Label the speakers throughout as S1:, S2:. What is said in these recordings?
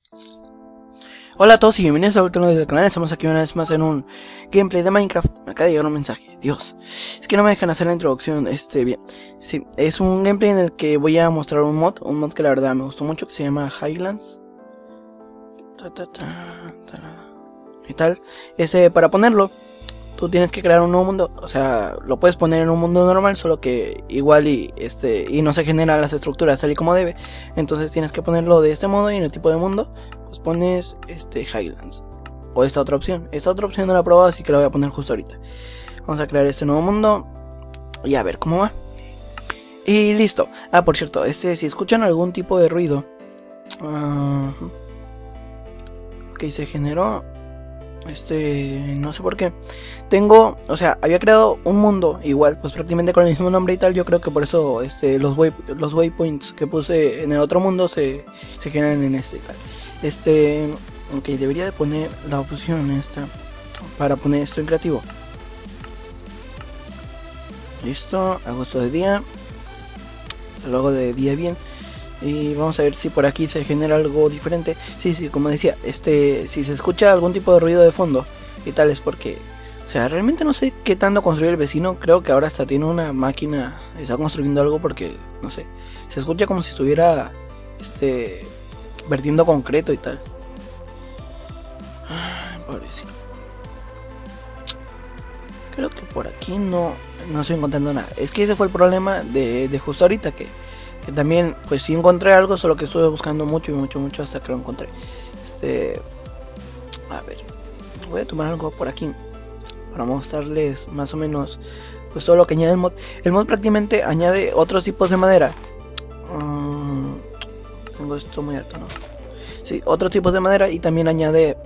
S1: Hola a todos y bienvenidos a otro video del canal. Estamos aquí una vez más en un gameplay de Minecraft. Me acaba de llegar un mensaje, Dios, es que no me dejan hacer la introducción. Bien, sí, es un gameplay en el que voy a mostrar un mod que la verdad me gustó mucho, que se llama Highlands y tal. Para ponerlo, tú tienes que crear un nuevo mundo. O sea, lo puedes poner en un mundo normal, solo que igual y no se generan las estructuras tal y como debe. Entonces tienes que ponerlo de este modo, y en el tipo de mundo pues pones Highlands o esta otra opción. Esta otra opción no la he probado, así que la voy a poner justo ahorita. Vamos a crear este nuevo mundo y a ver cómo va. Y listo. Ah, por cierto, si escuchan algún tipo de ruido, ok, se generó. No sé por qué. Había creado un mundo igual, pues prácticamente con el mismo nombre y tal. Yo creo que por eso los waypoints que puse en el otro mundo se generan en este y tal. Ok, debería de poner la opción esta para poner esto en creativo. Listo, hago esto de día, luego de día bien. Y vamos a ver si por aquí se genera algo diferente. Sí, como decía, si se escucha algún tipo de ruido de fondo y tal, es porque, o sea, realmente no sé qué tanto construye el vecino. Creo que ahora hasta tiene una máquina, está construyendo algo, porque, no sé, se escucha como si estuviera, vertiendo concreto y tal. Ay, pobrecito. Creo que por aquí no estoy encontrando nada. Es que ese fue el problema de justo ahorita, que también pues sí encontré algo, solo que estuve buscando mucho hasta que lo encontré. A ver, voy a tomar algo por aquí para mostrarles más o menos pues todo lo que añade el mod. El mod prácticamente añade otros tipos de madera. Tengo esto muy alto, ¿no? Sí, otros tipos de madera, y también añade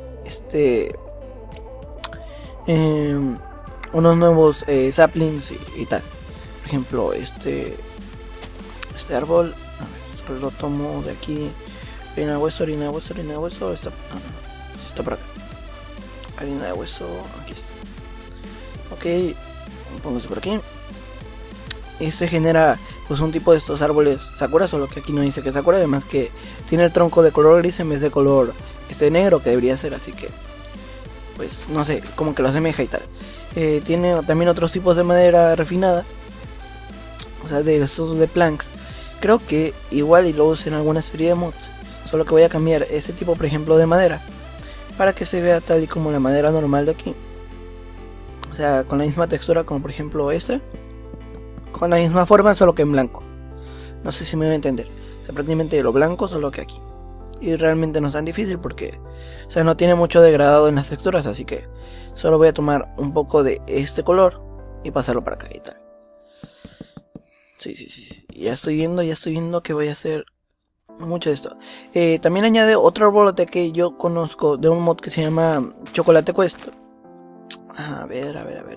S1: unos nuevos saplings y tal. Por ejemplo, este árbol, a ver, solo lo tomo de aquí. Harina de hueso, está por acá. Harina de hueso, aquí está. Ok, pongo esto por aquí. Genera pues un tipo de estos árboles sakura, solo que aquí no dice que es sakura. Además que tiene el tronco de color gris en vez de color negro, que debería ser, así que pues no sé, como que lo asemeja y tal. Tiene también otros tipos de madera refinada, o sea, de esos de planks. Creo que igual y lo uso en alguna serie de mods, solo que voy a cambiar ese tipo, por ejemplo, de madera, para que se vea tal y como la madera normal de aquí. O sea, con la misma textura como por ejemplo con la misma forma, solo que en blanco. No sé si me voy a entender. O sea, prácticamente lo blanco, solo que aquí. Y realmente no es tan difícil porque, o sea, no tiene mucho degradado en las texturas, así que solo voy a tomar un poco de este color y pasarlo para acá y tal. Sí. Ya estoy viendo que voy a hacer mucho de esto. También añade otro arbolote que yo conozco de un mod que se llama Chocolate Quest. A ver.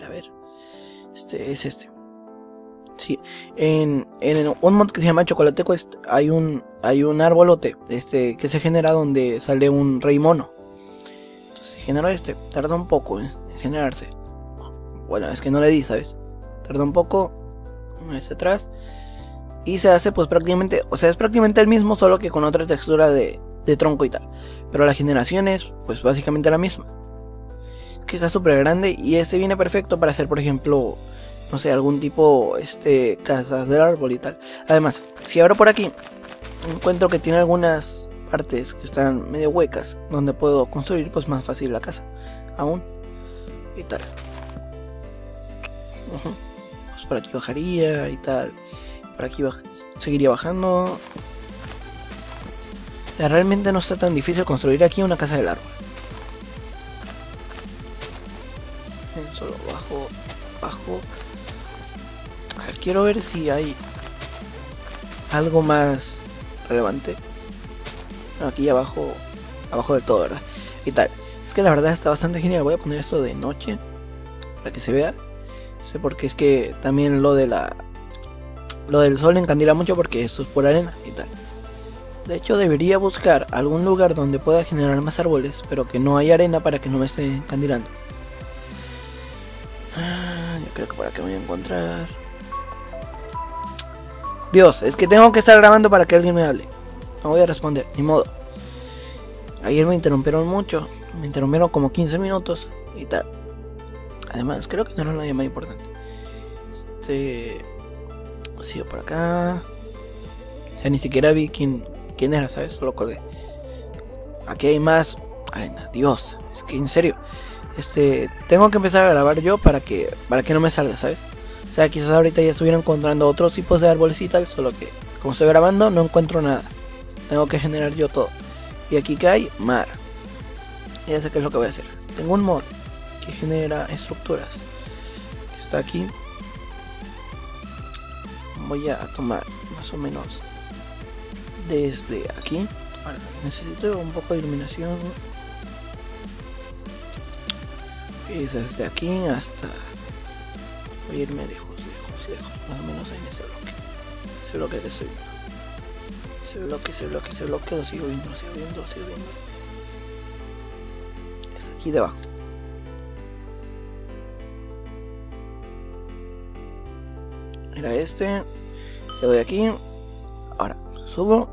S1: Es este. Sí, en un mod que se llama Chocolate Quest hay un arbolote que se genera donde sale un rey mono. Entonces se generó tarda un poco en generarse. Bueno, es que no le di, ¿sabes? Tarda un poco, atrás, y se hace pues prácticamente, o sea, es prácticamente el mismo, solo que con otra textura de tronco y tal. Pero la generación es pues básicamente la misma. Es que está súper grande, y viene perfecto para hacer, por ejemplo, no sé, algún tipo casas del árbol y tal. Además, si abro por aquí, encuentro que tiene algunas partes que están medio huecas, donde puedo construir pues más fácil la casa aún y tal. Pues por aquí bajaría y tal, por aquí seguiría bajando. O sea, realmente no está tan difícil construir aquí una casa del árbol. Solo bajo. A ver, quiero ver si hay algo más relevante. No, aquí abajo de todo, ¿verdad? Y tal. Es que la verdad está bastante genial. Voy a poner esto de noche para que se vea. Sé porque es que también lo del sol encandila mucho, porque esto es por arena y tal. De hecho, debería buscar algún lugar donde pueda generar más árboles, pero que no haya arena, para que no me esté encandilando. Yo creo que por acá me voy a encontrar. Dios, es que tengo que estar grabando para que alguien me hable. No voy a responder, ni modo. Ayer me interrumpieron mucho. Me interrumpieron como 15 minutos y tal. Además, creo que no era una llamada importante. Sigo por acá. O sea, ni siquiera vi quién era, ¿sabes? Solo colgué. Aquí hay más arena. Dios, es que en serio. Tengo que empezar a grabar yo para que no me salga, ¿sabes? O sea, quizás ahorita ya estuviera encontrando otros tipos de árboles y tal, solo que como estoy grabando no encuentro nada. Tengo que generar yo todo. Y aquí que hay mar. Ya sé qué es lo que voy a hacer. Tengo un mod que genera estructuras. Está aquí. Voy a tomar más o menos desde aquí. Ahora, necesito un poco de iluminación. Y desde aquí hasta... Voy a irme lejos. Más o menos en ese bloque. Ese bloque que estoy viendo. Ese bloque lo sigo viendo. Está aquí debajo. Era le doy aquí. Ahora subo.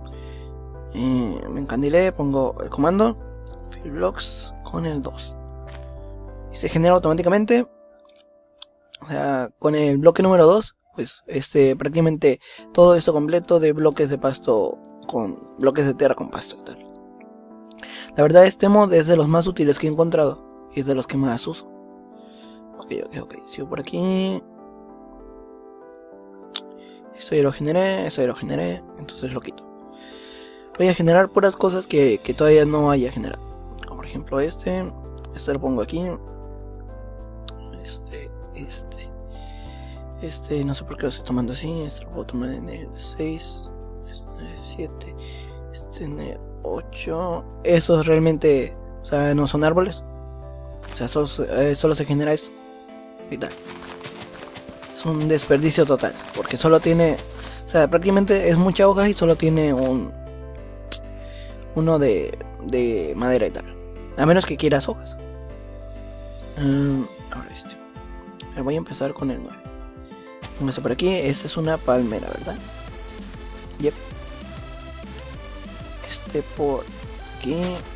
S1: Me encandilé, pongo el comando fill blocks con el 2 y se genera automáticamente. O sea, con el bloque número 2, pues prácticamente todo esto completo de bloques de pasto con bloques de tierra con pasto y tal. La verdad, este mod es de los más útiles que he encontrado y es de los que más uso. Ok, sigo por aquí. Esto ya lo generé, entonces lo quito. Voy a generar puras cosas que todavía no haya generado. Como por ejemplo este lo pongo aquí. No sé por qué lo estoy tomando así. Este lo puedo tomar en el 6, en el 7, en el 8. Esos realmente, o sea, no son árboles. O sea, solo se genera esto y tal. Es un desperdicio total, porque solo tiene, o sea, prácticamente es mucha hoja y solo tiene uno de madera y tal. A menos que quieras hojas. Ahora voy a empezar con el 9. Vamos a por aquí. Esta es una palmera, ¿verdad? Yep. Por aquí.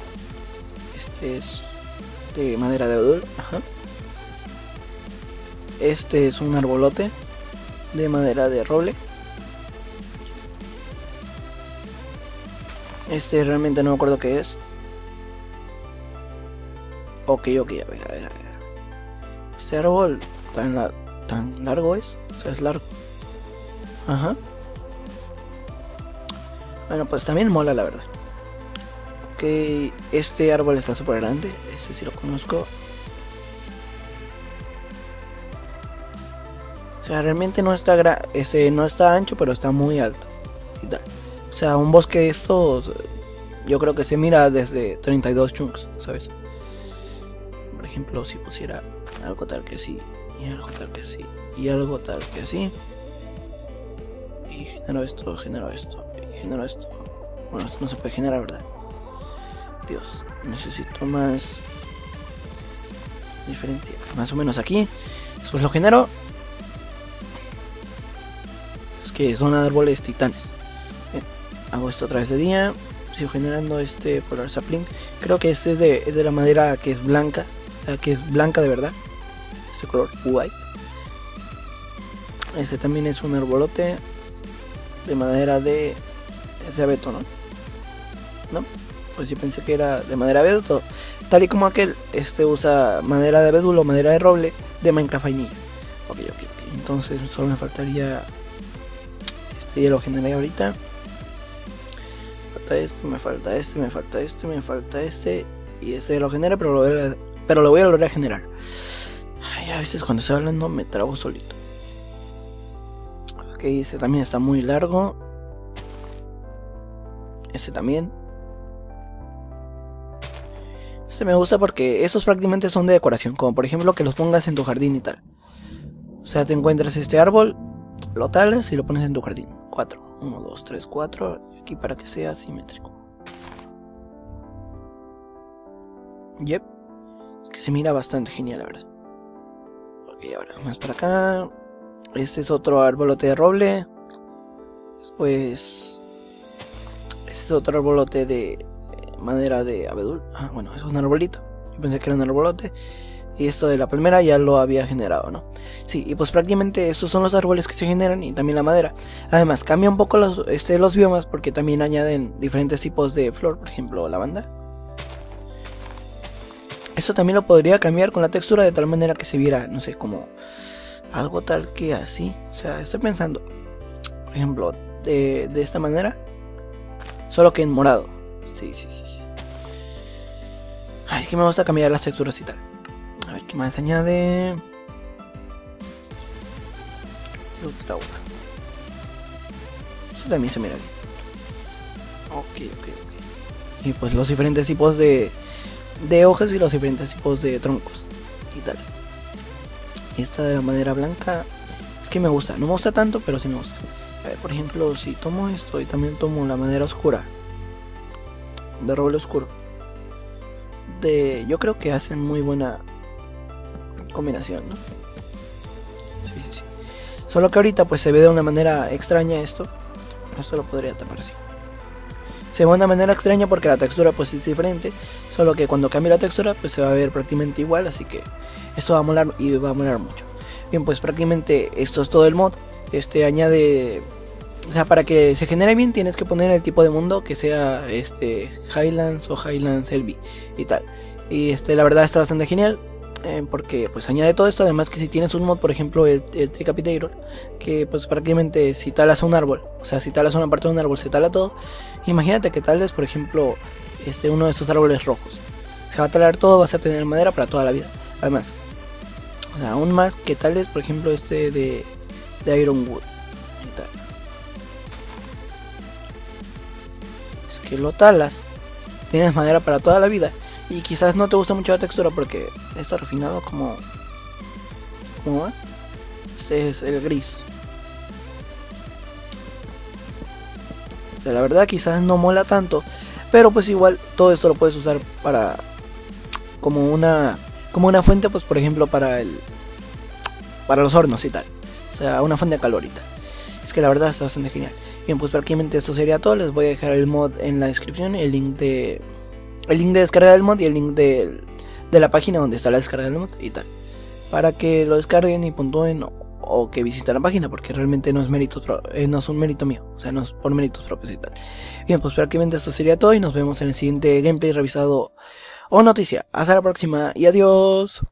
S1: Es de madera de abedul. Ajá. Este es un arbolote de madera de roble. Realmente no me acuerdo qué es. Ok, a ver. Este árbol tan largo es. O sea, es largo. Ajá. Bueno, pues también mola, la verdad. Ok, este árbol está súper grande. Este sí lo conozco. O sea, realmente no está no está ancho, pero está muy alto. Y tal. O sea, un bosque de estos, yo creo que se mira desde 32 chunks, ¿sabes? Por ejemplo, si pusiera algo tal que sí, y algo tal que sí, y algo tal que sí, y genero esto, y genero esto. Bueno, esto no se puede generar, ¿verdad? Dios, necesito más diferencia. Más o menos aquí. Después lo genero. Es que son árboles titanes. Bien, hago esto otra vez de día. Sigo generando polar sapling. Creo que es de la madera que es blanca. Que es blanca de verdad. Este color white. Este también es un arbolote de madera de abeto, ¿no? ¿No? Pues yo pensé que era de madera de abeto. Tal y como aquel, usa madera de abedul o madera de roble de Minecraft vainilla. Ok. Entonces solo me faltaría ya lo generé ahorita. Me falta este. Y este lo genera, pero lo voy a volver a generar. Ay, a veces cuando estoy hablando me trabo solito. Ok, este también está muy largo. Este también. Este me gusta porque estos prácticamente son de decoración. Como por ejemplo que los pongas en tu jardín y tal. O sea, te encuentras este árbol, lo talas y lo pones en tu jardín. 4. 1, 2, 3, 4. Aquí para que sea simétrico. Yep. Es que se mira bastante genial, la verdad. Ok, ahora más para acá. Este es otro arbolote de roble. Después este es otro arbolote de madera de abedul. Ah, bueno, es un arbolito. Yo pensé que era un arbolote. Y esto de la palmera ya lo había generado, ¿no? Sí, y pues prácticamente estos son los árboles que se generan y también la madera. Además, cambia un poco los biomas porque también añaden diferentes tipos de flor, por ejemplo, lavanda. Eso también lo podría cambiar con la textura de tal manera que se viera, no sé, como algo tal que así. O sea, estoy pensando, por ejemplo, de esta manera, solo que en morado. Sí. Ay, es que me gusta cambiar las texturas y tal. A ver qué más añade. Luftauga. Eso también se mira bien. Ok. Y pues los diferentes tipos de hojas y los diferentes tipos de troncos y tal. Y esta de la madera blanca es que me gusta. No me gusta tanto, pero sí me gusta. A ver, por ejemplo, si tomo esto y también tomo la madera oscura de roble oscuro, yo creo que hacen muy buena combinación, ¿no? Sí. Solo que ahorita pues se ve de una manera extraña esto. Esto lo podría tapar así. Se ve de una manera extraña porque la textura pues es diferente. Solo que cuando cambie la textura pues se va a ver prácticamente igual. Así que esto va a molar y va a molar mucho. Bien, pues prácticamente esto es todo el mod. Añade... O sea, para que se genere bien tienes que poner el tipo de mundo que sea Highlands o Highlands LB y tal. Y la verdad está bastante genial. Porque pues añade todo esto. Además que si tienes un mod, por ejemplo el Tricapitator, que pues prácticamente si talas un árbol, o sea, si talas una parte de un árbol se tala todo. Imagínate que tales, por ejemplo, uno de estos árboles rojos, se va a talar todo, vas a tener madera para toda la vida. Además, o sea, aún más que tales, por ejemplo de Ironwood y tal. Es que lo talas, tienes madera para toda la vida. Y quizás no te gusta mucho la textura porque está refinado como va. Este es el gris. La verdad quizás no mola tanto, pero pues igual todo esto lo puedes usar para como una fuente, pues por ejemplo para los hornos y tal. O sea, una fuente de calor y tal. Es que la verdad está bastante genial. Bien, pues prácticamente esto sería todo. Les voy a dejar el mod en la descripción, el link de descarga del mod y el link de la página donde está la descarga del mod y tal, para que lo descarguen y puntúen o que visiten la página, porque realmente no es un mérito mío, o sea, no es por méritos propios y tal. Bien, pues prácticamente esto sería todo y nos vemos en el siguiente gameplay revisado o noticia. Hasta la próxima y adiós.